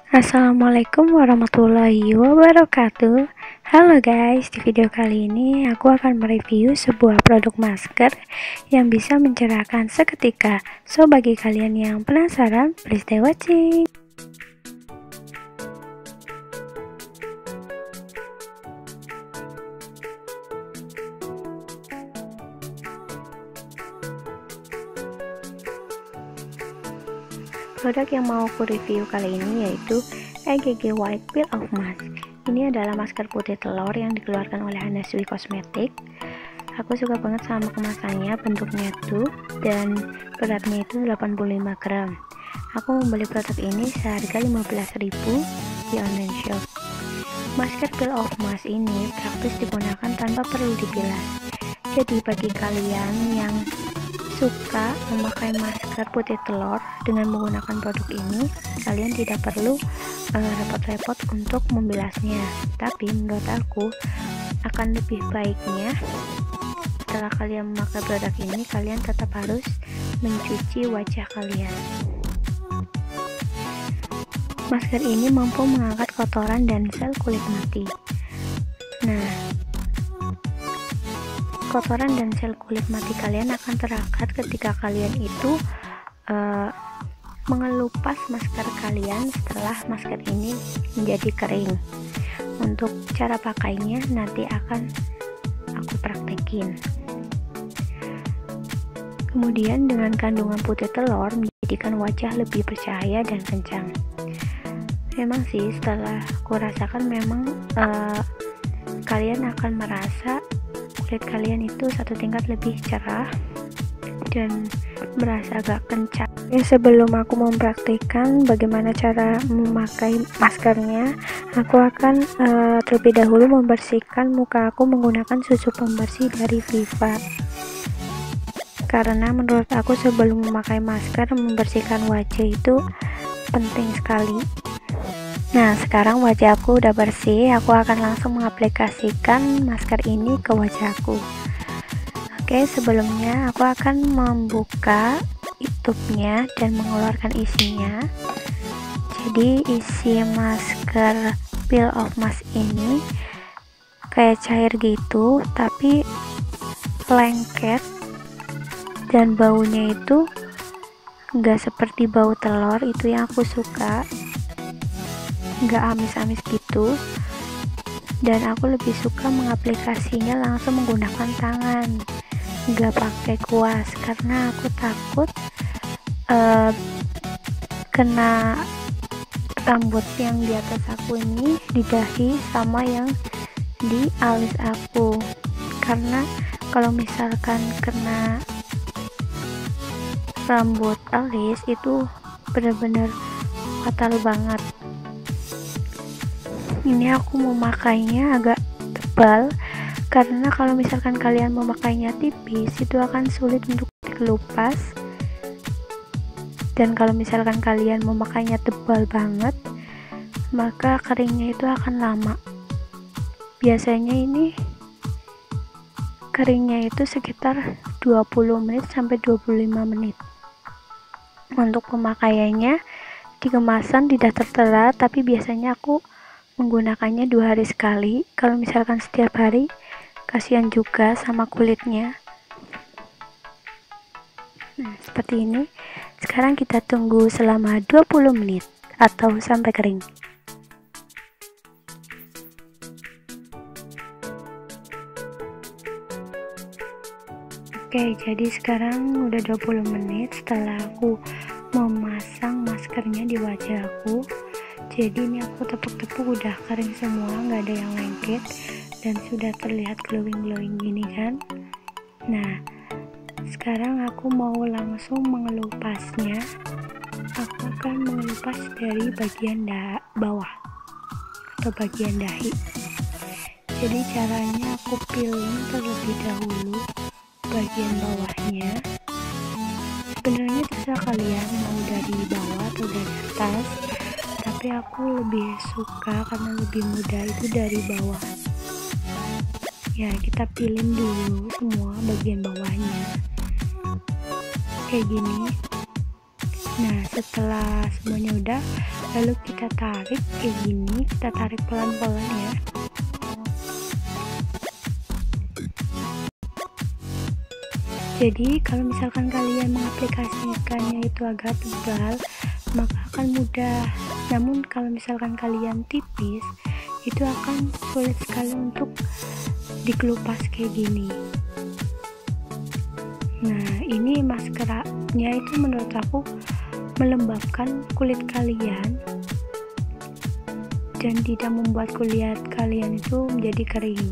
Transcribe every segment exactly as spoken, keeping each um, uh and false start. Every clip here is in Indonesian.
Assalamualaikum warahmatullahi wabarakatuh. Halo guys, di video kali ini aku akan mereview sebuah produk masker yang bisa mencerahkan seketika. So bagi kalian yang penasaran, please stay watching. Produk yang mau aku review kali ini yaitu E G G White Peel Off Mask. Ini adalah masker putih telur yang dikeluarkan oleh Hanasui Cosmetic. Aku suka banget sama kemasannya, bentuknya tuh, dan beratnya itu delapan puluh lima gram. Aku membeli produk ini seharga lima belas ribu di online shop. Masker peel off mask ini praktis digunakan tanpa perlu dibilas. Jadi bagi kalian yang suka memakai masker putih telur dengan menggunakan produk ini, kalian tidak perlu repot-repot uh, untuk membilasnya. Tapi menurut aku akan lebih baiknya setelah kalian memakai produk ini, kalian tetap harus mencuci wajah kalian. Masker ini mampu mengangkat kotoran dan sel kulit mati. Nah, kotoran dan sel kulit mati kalian akan terangkat ketika kalian itu uh, mengelupas masker kalian setelah masker ini menjadi kering. Untuk cara pakainya nanti akan aku praktekin. Kemudian dengan kandungan putih telur menjadikan wajah lebih bercahaya dan kencang. Memang sih setelah aku rasakan memang uh, kalian akan merasa kulit kalian itu satu tingkat lebih cerah dan merasa agak kencang. Ya, sebelum aku mempraktikkan bagaimana cara memakai maskernya, aku akan uh, terlebih dahulu membersihkan muka aku menggunakan susu pembersih dari Viva. Karena menurut aku sebelum memakai masker, membersihkan wajah itu penting sekali. Nah, sekarang wajahku udah bersih, aku akan langsung mengaplikasikan masker ini ke wajahku. Oke, sebelumnya aku akan membuka tutupnya dan mengeluarkan isinya. Jadi isi masker peel off mask ini kayak cair gitu, tapi lengket dan baunya itu enggak seperti bau telur, itu yang aku suka. Nggak amis-amis gitu, dan aku lebih suka mengaplikasinya langsung menggunakan tangan, nggak pakai kuas, karena aku takut uh, kena rambut yang di atas aku ini, di dahi sama yang di alis aku. Karena kalau misalkan kena rambut alis itu bener-bener fatal banget. Ini aku memakainya agak tebal, karena kalau misalkan kalian memakainya tipis itu akan sulit untuk dikelupas, dan kalau misalkan kalian memakainya tebal banget maka keringnya itu akan lama. Biasanya ini keringnya itu sekitar dua puluh menit sampai dua puluh lima menit. Untuk pemakaiannya di kemasan tidak tertera, tapi biasanya aku menggunakannya dua hari sekali. Kalau misalkan setiap hari, kasihan juga sama kulitnya. Nah, seperti ini. Sekarang kita tunggu selama dua puluh menit atau sampai kering. Oke, jadi sekarang udah dua puluh menit setelah aku memasang maskernya di wajahku. Jadi ini aku tepuk-tepuk udah kering semua, nggak ada yang lengket dan sudah terlihat glowing-glowing gini kan. Nah, sekarang aku mau langsung mengelupasnya. Aku akan mengelupas dari bagian da bawah atau bagian dahi. Jadi caranya aku peeling terlebih dahulu bagian bawahnya. Sebenarnya terserah kalian mau dari bawah atau dari atas, tapi aku lebih suka karena lebih mudah itu dari bawah. Ya, kita pilin dulu semua bagian bawahnya kayak gini. Nah, setelah semuanya udah, lalu kita tarik kayak gini, kita tarik pelan-pelan ya. Jadi kalau misalkan kalian mengaplikasikannya itu agak tebal, maka akan mudah. Namun kalau misalkan kalian tipis, itu akan sulit sekali untuk dikelupas kayak gini. Nah, ini maskernya itu menurut aku melembabkan kulit kalian dan tidak membuat kulit kalian itu menjadi kering.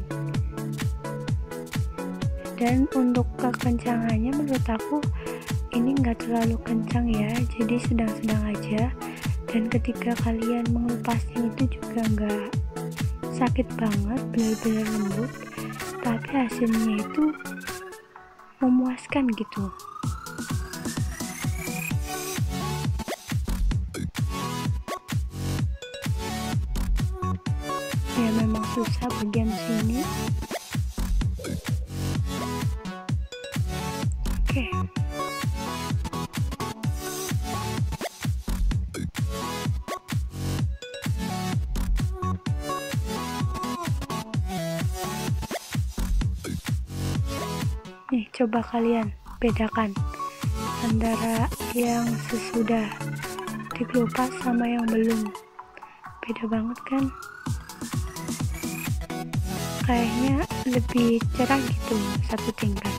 Dan untuk kekencangannya menurut aku ini enggak terlalu kencang ya, jadi sedang-sedang aja. Dan ketika kalian mengelupasnya itu juga enggak sakit banget, benar-benar lembut, tapi hasilnya itu memuaskan gitu. Ya memang susah bagian sini. Oke. Nih, coba kalian bedakan antara yang sesudah dikelupas sama yang belum. Beda banget kan? Kayaknya lebih cerah gitu, satu tingkat.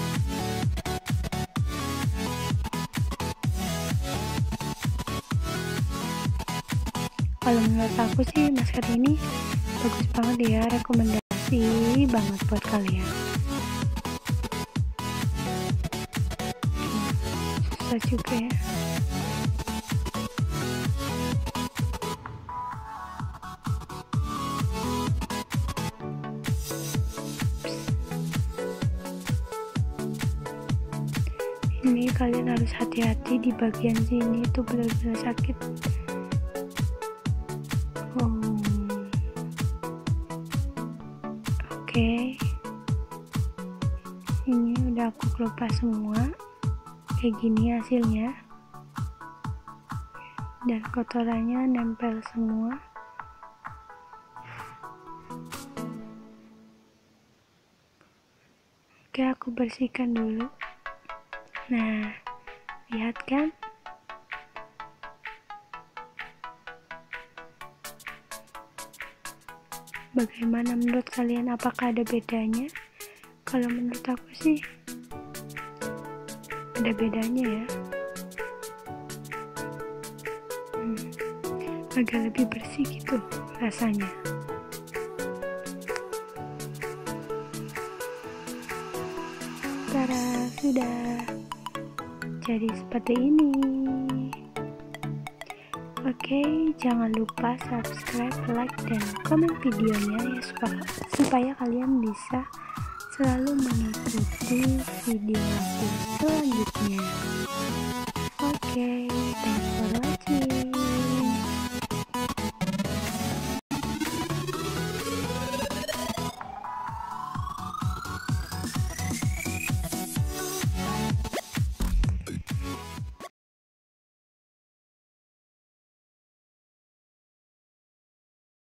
Kalau menurut aku sih masker ini bagus banget ya, rekomendasi banget buat kalian. Susah juga ya. Ini kalian harus hati-hati di bagian sini, itu benar-benar sakit. Oh. Oke, okay. Ini udah aku kelupas semua, kayak gini hasilnya, dan kotorannya nempel semua. Oke, aku bersihkan dulu. Nah, lihat kan? Bagaimana menurut kalian? Apakah ada bedanya? Kalau menurut aku sih ada bedanya ya. Hmm, agak lebih bersih gitu rasanya. Tada, sudah. Jadi seperti ini. Oke, jangan lupa subscribe, like, dan komen videonya ya, supaya, supaya kalian bisa selalu mengikuti video aku selanjutnya. Oke, thank you.